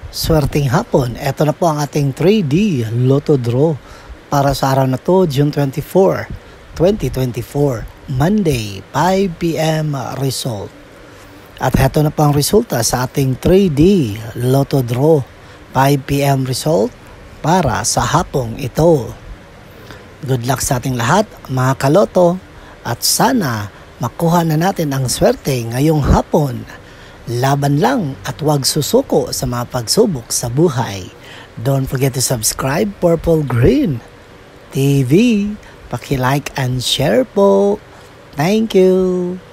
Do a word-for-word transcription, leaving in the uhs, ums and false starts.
Swerteng hapon, eto na po ang ating three D Lotto Draw para sa araw na to, June twenty-fourth, twenty twenty-four, Monday, five p m result. At eto na po ang resulta sa ating three D Lotto Draw, five p m result para sa hapong ito. Good luck sa ating lahat, mga kaloto, at sana makuha na natin ang swerte ngayong hapon. Laban lang at huwag susuko sa mga pagsubok sa buhay. Don't forget to subscribe Purple Green T V. Paki-like and share po. Thank you.